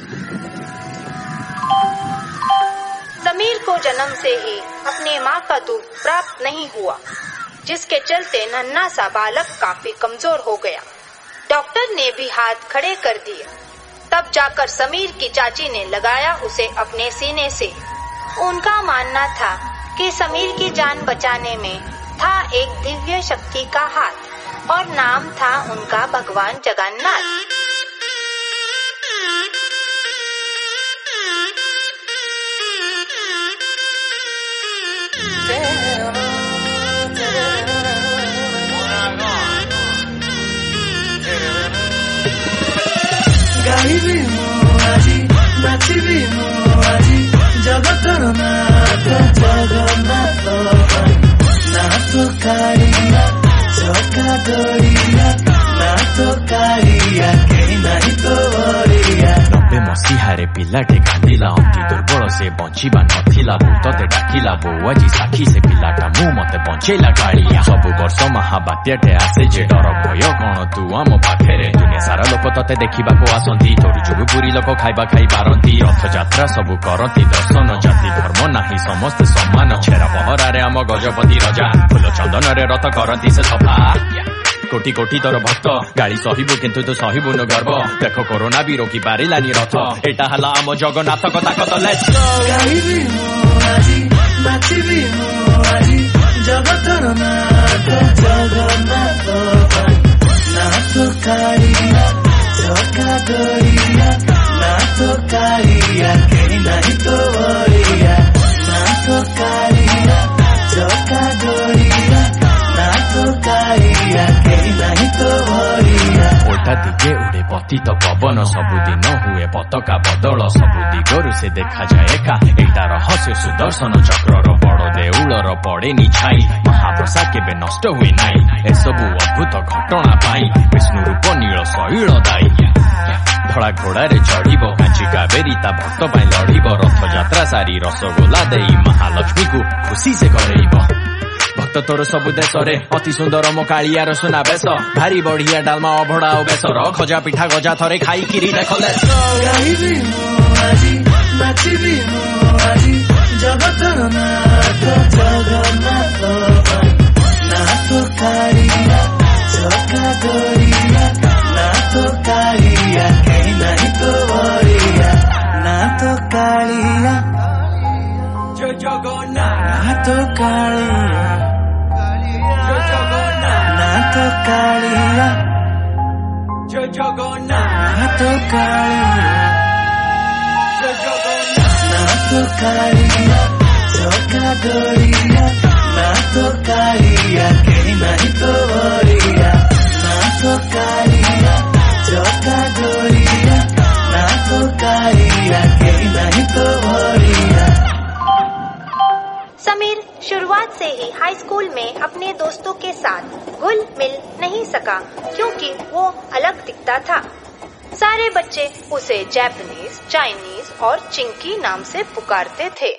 समीर को जन्म से ही अपनी माँ का दूध प्राप्त नहीं हुआ, जिसके चलते नन्हा सा बालक काफी कमजोर हो गया। डॉक्टर ने भी हाथ खड़े कर दिए। तब जाकर समीर की चाची ने लगाया उसे अपने सीने से। उनका मानना था कि समीर की जान बचाने में था एक दिव्य शक्ति का हाथ और नाम था उनका भगवान जगन्नाथ। गाइबी मु आजी नाचिबी मु आजी जगतर नाथ जगन्नाथ नाथ कालिया चका दरिया नाथ कालिया केही नाही तो बरिया। 90 मसीहारे पिलाटे कांदिला अंति दुर्बल से बंचिबा नथिला भूतते डाकिला बोउ आजी साखी से पिलाटा मु मते बंचेला कालिया। सबु वर्ष महाबात्याटे आसे जे डर भय कण तू आम पाखेरे दुनिया सारा लोक तते देखिबाको आसंती तोर जुगु पुरी लोक खाइबा खाइ पारंती रथ यात्रा सबु करंती दर्शन जाति धर्म नाही समस्त सम्मान छेरा पहरारे आम गजपति राजा फूल चंदन रे रथ करंती से सफा। कोटी कोटी तोर भक्त गाड़ी सहिबु किंतु तो सहिबुन गर्व देख कोरोना भी रोकी पारिलानी रथ एटा हला आम जगन्नाथ कथा कत लेट्स गो। गाइबी मु आजी नाचिबी मु आजी जगतर नाथ जगन्नाथ नाथ कालिया चका दरिया नाथ कालिया केही नाही तो बरिया नाथ कालिया चका दरिया नाथ कालिया केही नाही तो बरिया। उल्टा दिगे उड़े पतित पवन सबुदिन हुए पताका बदल सबु दिगरु से देखा जाए का एटा रहस्य सुदर्शन चक्रर बड़ देउलर पड़ेनी छाई महाप्रसाद केबे नष्ट हुए नाही एसबु अद्भुत घटना पाई विष्णु रूप नील शैल दाई। धड़ा घोड़ारे चढ़िब कांची कावेरी ता भक्त पाई लड़िब रथ यात्रा सारी रसगोला देई महालक्ष्मी को खुशी से करेइब। भक्त तोर सबु देश रे अति सुंदर मो कालियार सुना बेस भारी बढ़िया डालमा अभड़ा ओ बेसर खजा पिठा गजा थरे खाई किरी देखले। गाइबी मु आजी नाचिबी मु आजी जगतर नाथ जगन्नाथ नाथ कालिया चका दरिया नाथ कालिया केही नाही तो बरिया नाथ कालिया जय जगन्नाथ नाथ कालिया जय जगन्नाथ नाथ कालिया जय जगन्नाथ नाथ कालिया जय जगन्नाथ नाथ कालिया चका दरिया नाथ कालिया केही नाही तो बरिया नाथ कालिया चका दरिया नाथ कालिया केही नाही तो बरिया। समीर शुरुआत से ही हाई स्कूल में अपने दोस्तों के साथ घुल मिल नहीं सका क्योंकि वो अलग दिखता था। सारे बच्चे उसे जापानीज, चाइनीज और चिंकी नाम से पुकारते थे।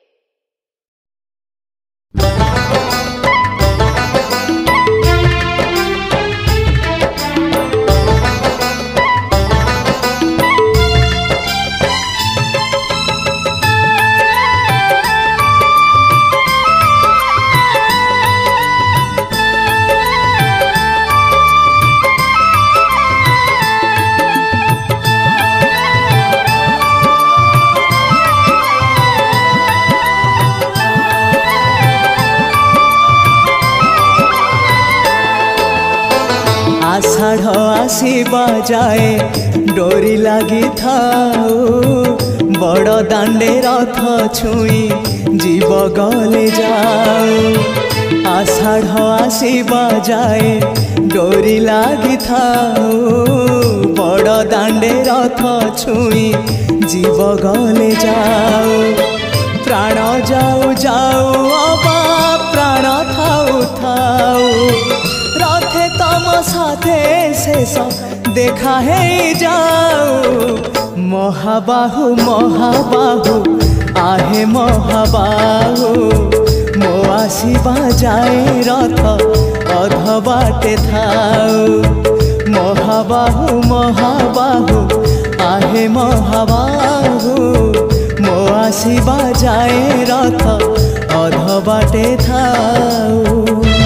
आषाढ़ आसीबा जाए डोरी लगी थाऊ बड़ दांडे रथ छुई जीव गले जाऊ। आषाढ़ आसीबा जाए डोरी लगी थाऊ बड़ दांडे रथ छुई जीव गले जाऊ। प्राण जाऊ जाऊ अबा प्राण थाऊ थाऊ रथे तम साथे शेष देखा है जाऊ। महाबाहु महाबाहु आहे महाबाहु मो आसीबा जाए रथ अध बाटे थाऊ। महाबाहु महाबाहु आहे महाबाहु मो आसीबा जाए रथ अध बाटे थाऊ।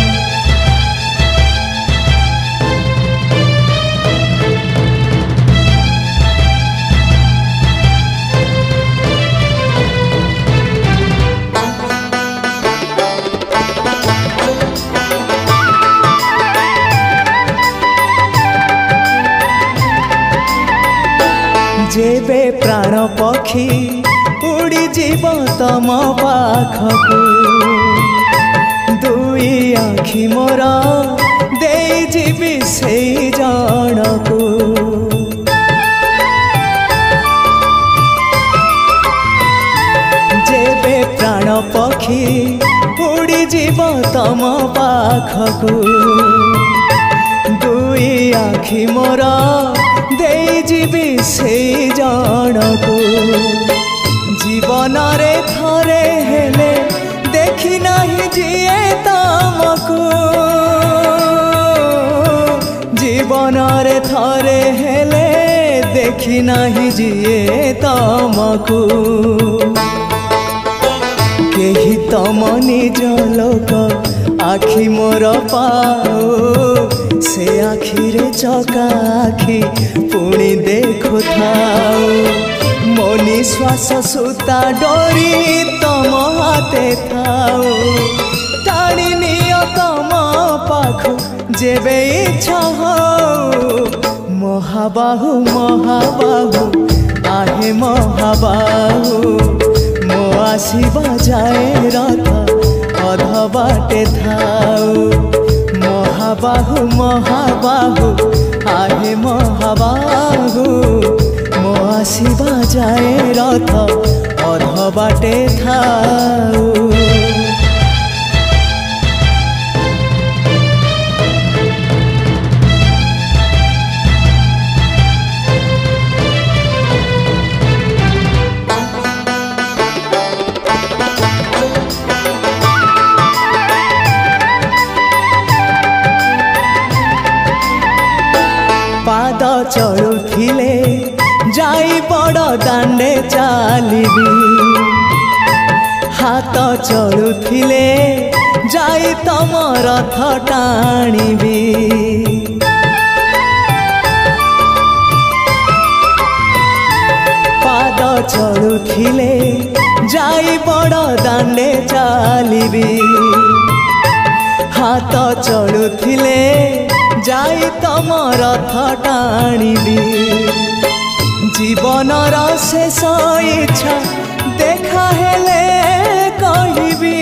जेबे प्राण पक्षी उड़ी जीव तम पाखकू दुई आखि मोर दे जीवी से जनकू। जेबे प्राण पक्षी उड़ी जीव तम पाखकू दुई आखि मोर दे जीवी से जनकू। जीवन रे थरे हेले देखी नहीं जिए तमकू जीवन रे थरे हेले देखी नहीं जिए तमकू। केही तम निज लोक आखि मोर पाओ से आखि रे चका आखि पुणी देखु थाओ। मो निश्वास सुता डोरी तम हाथे थाओ टाणी नियो तम पाखु जेबे इच्छा हो। महाबाहु महाबाहु आहे महाबाहु मो आसीबा जाए रथ अध बाटे थाऊ। महाबाहु महाबाहु आहे महाबाहु मो आसीबा जाए रथ अध बाटे थाऊ। पाद चलुथिले जाई बड़ दांडे चालिबी हाथ चलुथिले जाई तम रथ टाणीबी। पाद चलुथिले जाई बड़ दांडे चालिबी हाथ चलुथिले जाई तम रथ टाणीबी। जीवनर शेष इच्छा देखा हेले कहिबी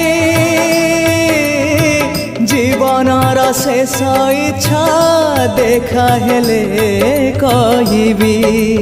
जीवनर शेष इच्छा देखा हेले कहिबी।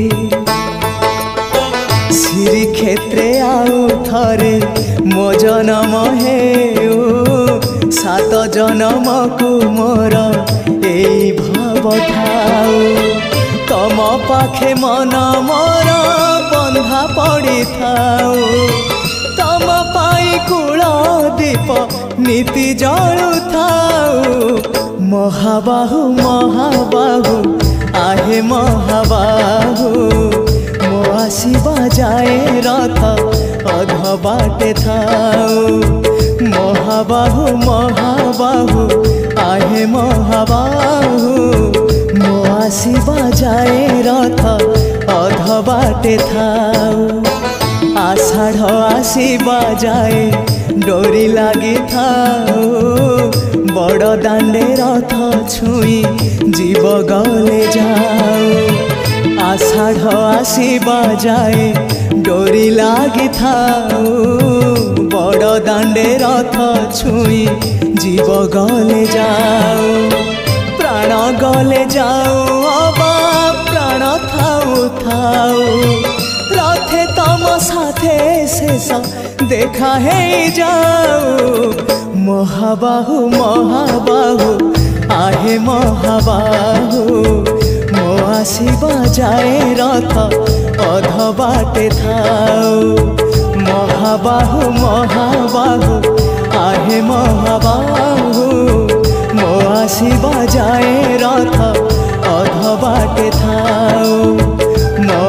श्री क्षेत्रे आउ थरे मो जनम हेउ सात जनम को मोर एई भाव थाऊ। तम पाखे मन मोर बंधा पड़ी थाऊ तम पाई कूल दीप नीति जलु थाऊ। महाबाहु महाबाहु आहे महाबाहु मो आसीबा जाए रथ अध बाटे थाऊ। महाबाहु महाबाहु आहे महाबाहु मो आसीबा जाए रथ अध बाटे थाऊ। आषाढ़ आसीबा जाए डोरी लागी थाऊ बड़ दांडे रथ छुई जीव गले जाऊ। आषाढ़ आसीबा जाए डोरी लागी थाऊ बड़ दांडे रथ छुई जीव गले जाऊ। प्राण गले जाऊ अबा प्राण थाऊ थाऊ रथे तम साथे शेष देखा है जाऊ। महाबाहु महाबाहु आहे महाबाहु मो आसीबा जाए रथ अध बाटे थाऊ। महाबाहु महाबाहु आहे महाबाहु मो आसीबा जाए रथ अध बाटे थाऊ। मो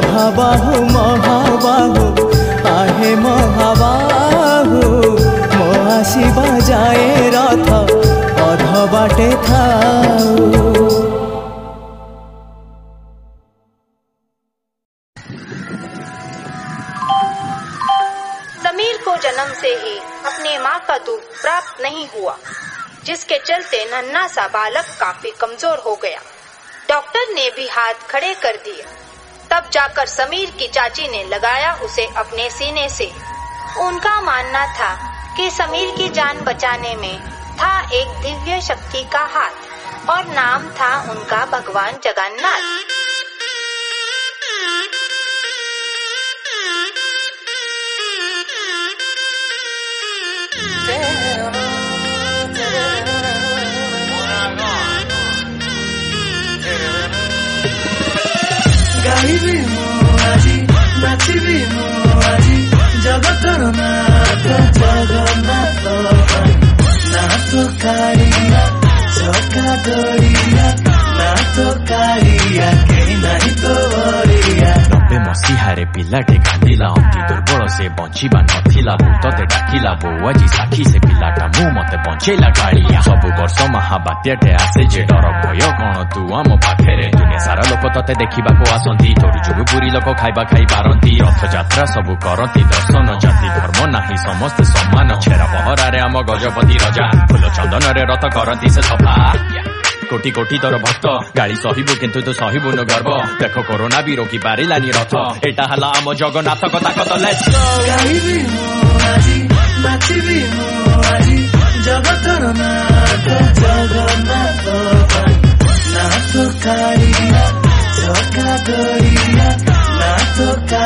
महाबाहु आहे महाबाहु मो आसीबा जाए रथ अध बाटे थाऊ। समीर को जन्म से ही अपने माँ का दूध प्राप्त नहीं हुआ, जिसके चलते नन्हा सा बालक काफी कमजोर हो गया। डॉक्टर ने भी हाथ खड़े कर दिए। तब जाकर समीर की चाची ने लगाया उसे अपने सीने से। उनका मानना था कि समीर की जान बचाने में था एक दिव्य शक्ति का हाथ और नाम था उनका भगवान जगन्नाथ। गाइबी मु आजी नाचिबी मु आजी जगतर नाथ जगन्नाथ नाथ कालिया चका गड़िया नाथ कालिया केही नाही तो बरिया। 90 मसीहारे पिलाटे कांदिला अंति दुर्बल से बंचिबा नथिला भूतते डाकिला बोउ आजी साखी से पिलाटा मु मते बंचेला कालिया। सबु वर्ष महाबात्याटे आसे जे डर भय कण तू आम पाखेरे दुनिया सारा लोक तते देखिबाको आसंती तोर जोगु पुरी लोक खाइबा खाइ पारंती रथ यात्रा सबु करंती दर्शन जाति धर्म नाही समस्त समान छेरा पहरारे आम गजपति राजा फूल चंदन रे रथ करंती से सफा। कोटी कोटी तोर भक्त गाड़ी सहिबु किंतु तू सहिबु न गर्व देख कोरोना भी रोकी पारिलानी रथ एटा हला आम जगन्नाथ कथा कत लेट्स गो। गाइबी मु आजी नाचिबी मु आजी जगतर नाथ जगन्नाथ नाथ कालिया चका गड़िया नाथ